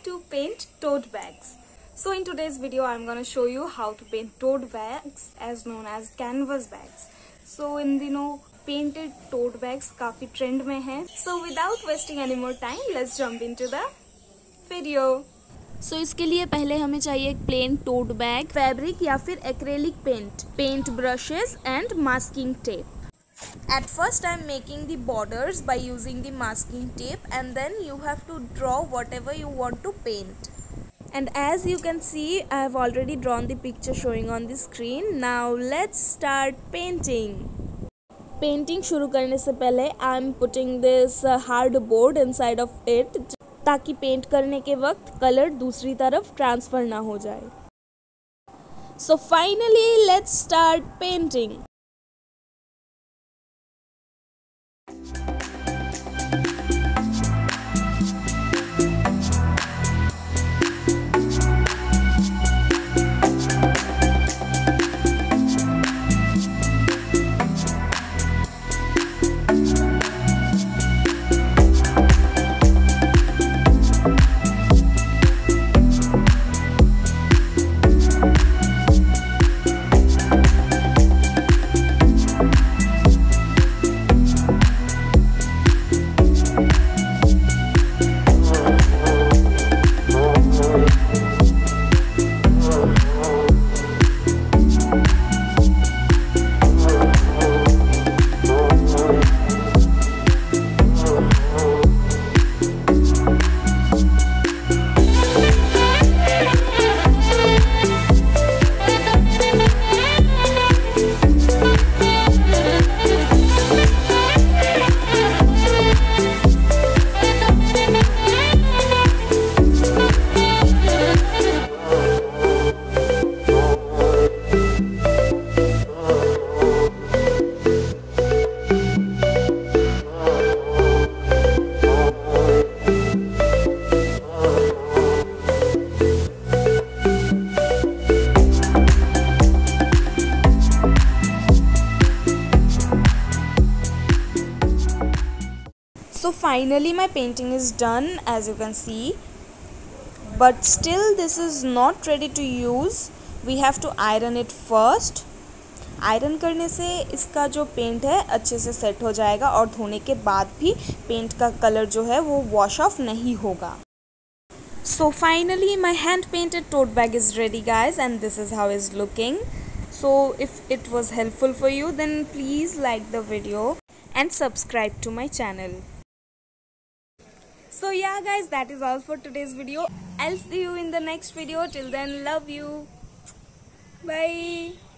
to paint tote bags. So in today's video I'm gonna show you how to paint tote bags as known as canvas bags. So इन दिनों painted tote bags काफी trend में हैं. So without wasting any more time, let's jump into the video. सो इसके लिए पहले हमें चाहिए एक प्लेन टोट बैग, फैब्रिक या फिर acrylic paint, paint brushes and masking tape. At first I am making the borders by using the masking tape, and then you have to draw whatever you want to paint. And as you can see, I have already drawn the picture showing on the screen. Now let's start painting. Painting शुरू करने से पहले I am putting this hard board inside of it, ताकि paint करने के वक्त colour दूसरी तरफ ट्रांसफर ना हो जाए. So finally let's start painting. So finally my painting is done, as you can see, but still this is not ready to use. We have to iron it first. Iron करने से इसका जो paint है अच्छे से set हो जाएगा और धोने के बाद भी पेंट का कलर जो है वो वॉश ऑफ नहीं होगा. So finally my hand painted tote bag is ready guys, and this is how it's looking. So if it was helpful for you, then please like the video and subscribe to my channel. So yeah guys, that is all for today's video. I'll see you in the next video. Till then, love you. Bye.